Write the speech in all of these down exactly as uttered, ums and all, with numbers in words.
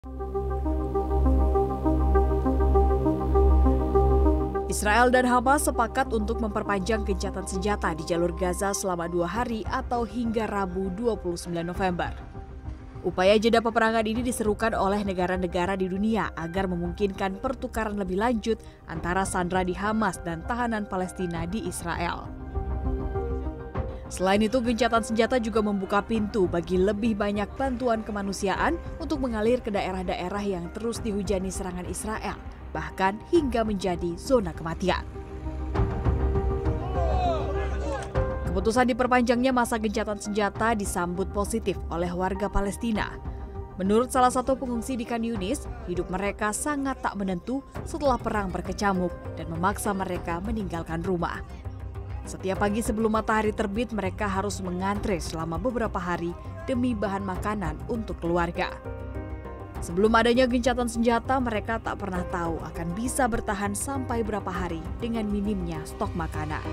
Israel dan Hamas sepakat untuk memperpanjang gencatan senjata di jalur Gaza selama dua hari atau hingga Rabu dua puluh sembilan November. Upaya jeda peperangan ini diserukan oleh negara-negara di dunia agar memungkinkan pertukaran lebih lanjut antara sandera di Hamas dan tahanan Palestina di Israel. Selain itu, gencatan senjata juga membuka pintu bagi lebih banyak bantuan kemanusiaan untuk mengalir ke daerah-daerah yang terus dihujani serangan Israel, bahkan hingga menjadi zona kematian. Keputusan diperpanjangnya masa gencatan senjata disambut positif oleh warga Palestina. Menurut salah satu pengungsi di Khan Yunis, hidup mereka sangat tak menentu setelah perang berkecamuk dan memaksa mereka meninggalkan rumah. Setiap pagi sebelum matahari terbit, mereka harus mengantre selama beberapa hari demi bahan makanan untuk keluarga. Sebelum adanya gencatan senjata, mereka tak pernah tahu akan bisa bertahan sampai berapa hari dengan minimnya stok makanan.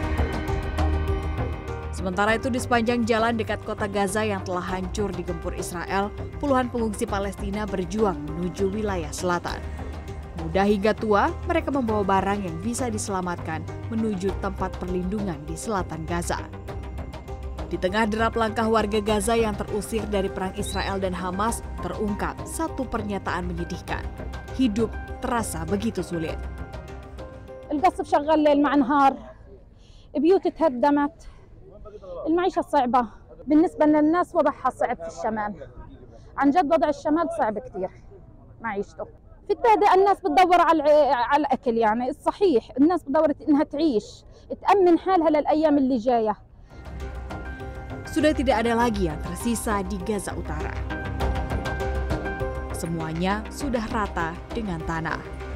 Sementara itu, di sepanjang jalan dekat kota Gaza yang telah hancur digempur Israel, puluhan pengungsi Palestina berjuang menuju wilayah selatan. Muda hingga tua, mereka membawa barang yang bisa diselamatkan menuju tempat perlindungan di selatan Gaza. Di tengah derap langkah warga Gaza yang terusir dari perang Israel dan Hamas, terungkap satu pernyataan menyedihkan. Hidup terasa begitu sulit. القصف شغال ليل مع نهار بيوت تهدمت المعيشة صعبة بالنسبة للناس وضعها صعب في الشمال عن جد وضع الشمال صعب كثير معيشته في التهدئة الناس بتدور على على الأكل يعني الصحيح الناس بتدور إنها تعيش تأمن حالها للأيام اللي جاية. Sudah tidak ada lagi yang tersisa di Gaza Utara. Semuanya sudah rata dengan tanah.